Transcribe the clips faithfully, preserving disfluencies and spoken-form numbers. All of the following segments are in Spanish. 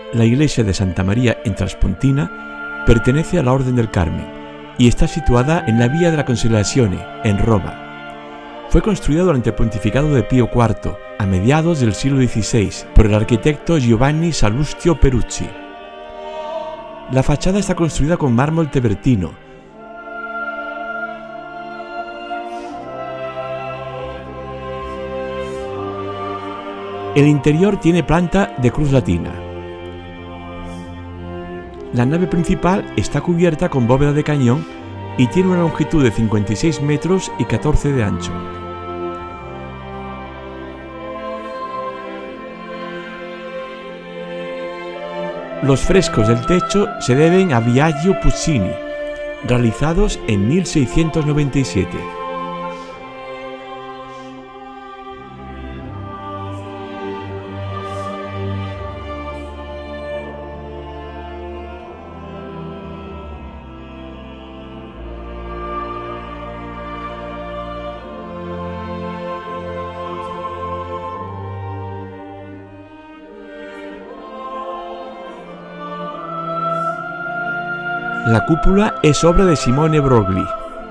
La iglesia de Santa María in Traspontina pertenece a la Orden del Carmen y está situada en la Vía de la Consolazione, en Roma. Fue construida durante el pontificado de Pío cuarto, a mediados del siglo dieciséis, por el arquitecto Giovanni Salustio Peruzzi. La fachada está construida con mármol tebertino. El interior tiene planta de cruz latina. La nave principal está cubierta con bóveda de cañón y tiene una longitud de cincuenta y seis metros y catorce de ancho. Los frescos del techo se deben a Biagio Puccini, realizados en mil seiscientos noventa y siete. La cúpula es obra de Simone Broglie.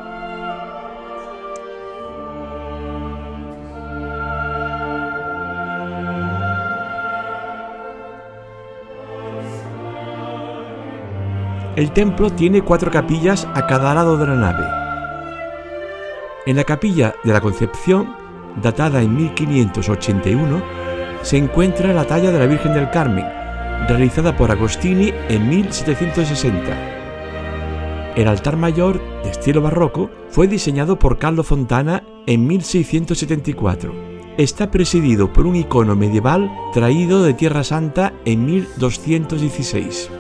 El templo tiene cuatro capillas a cada lado de la nave. En la capilla de la Concepción, datada en mil quinientos ochenta y uno, se encuentra la talla de la Virgen del Carmen, realizada por Agostini en mil setecientos sesenta. El altar mayor, de estilo barroco, fue diseñado por Carlo Fontana en mil seiscientos setenta y cuatro. Está presidido por un icono medieval traído de Tierra Santa en mil doscientos dieciséis.